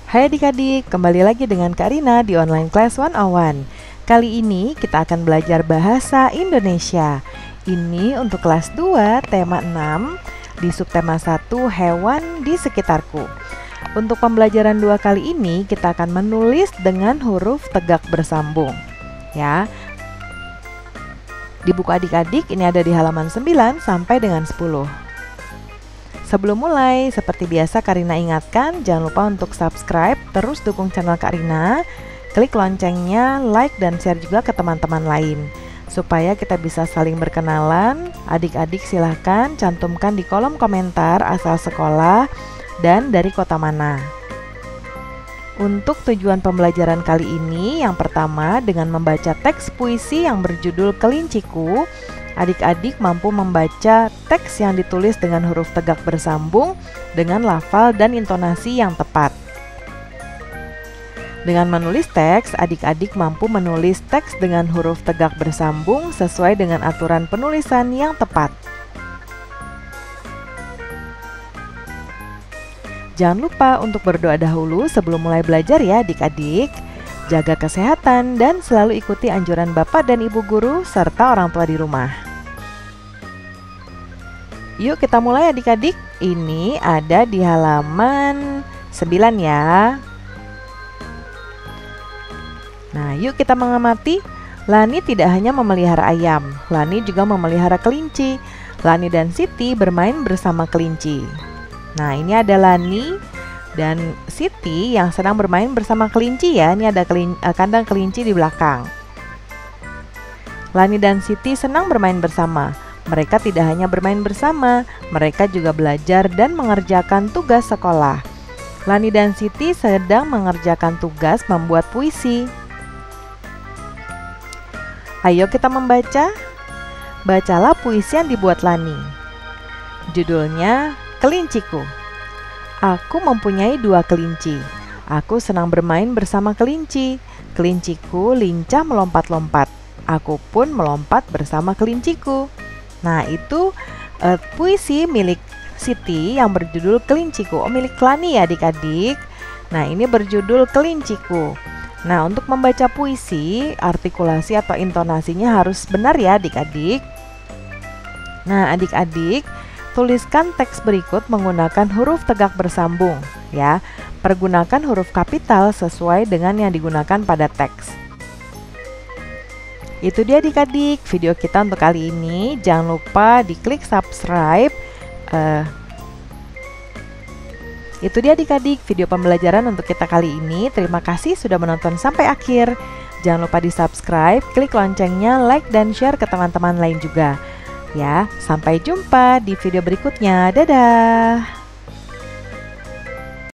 Hai adik-adik, kembali lagi dengan Kak Rina di Online Class 101. Kali ini kita akan belajar bahasa Indonesia. Ini untuk kelas 2, tema 6, di subtema 1, hewan di sekitarku. Untuk pembelajaran 2 kali ini, kita akan menulis dengan huruf tegak bersambung. Ya. Di buku adik-adik ini ada di halaman 9 sampai dengan 10. Sebelum mulai, seperti biasa Kak Rina ingatkan, jangan lupa untuk subscribe, terus dukung channel Kak Rina, klik loncengnya, like dan share juga ke teman-teman lain. Supaya kita bisa saling berkenalan, adik-adik silahkan cantumkan di kolom komentar asal sekolah dan dari kota mana. Untuk tujuan pembelajaran kali ini, yang pertama dengan membaca teks puisi yang berjudul Kelinciku, adik-adik mampu membaca teks yang ditulis dengan huruf tegak bersambung dengan lafal dan intonasi yang tepat. Dengan menulis teks, adik-adik mampu menulis teks dengan huruf tegak bersambung sesuai dengan aturan penulisan yang tepat. Jangan lupa untuk berdoa dahulu sebelum mulai belajar ya adik-adik. Jaga kesehatan dan selalu ikuti anjuran Bapak dan Ibu guru serta orang tua di rumah. Yuk kita mulai adik-adik. Ini ada di halaman 9 ya. Nah, yuk kita mengamati. Lani tidak hanya memelihara ayam, Lani juga memelihara kelinci. Lani dan Siti bermain bersama kelinci. Nah, ini ada Lani dan Siti yang sedang bermain bersama kelinci ya. Ini ada kandang kelinci di belakang. Lani dan Siti senang bermain bersama. Mereka tidak hanya bermain bersama, mereka juga belajar dan mengerjakan tugas sekolah. Lani dan Siti sedang mengerjakan tugas membuat puisi. Ayo kita membaca. Bacalah puisi yang dibuat Lani. Judulnya Kelinciku. Aku mempunyai 2 kelinci. Aku senang bermain bersama kelinci. Kelinciku lincah melompat-lompat. Aku pun melompat bersama kelinciku. Nah, itu puisi milik Siti yang berjudul Kelinciku. Milik Lani ya adik-adik. Nah, ini berjudul Kelinciku. Nah, untuk membaca puisi, artikulasi atau intonasinya harus benar ya adik-adik. Nah, adik-adik, tuliskan teks berikut menggunakan huruf tegak bersambung ya. Pergunakan huruf kapital sesuai dengan yang digunakan pada teks. Itu dia adik-adik video kita untuk kali ini. Jangan lupa diklik subscribe. Itu dia adik-adik video pembelajaran untuk kita kali ini. Terima kasih sudah menonton sampai akhir. Jangan lupa di subscribe, klik loncengnya, like dan share ke teman-teman lain juga. Ya, sampai jumpa di video berikutnya. Dadah.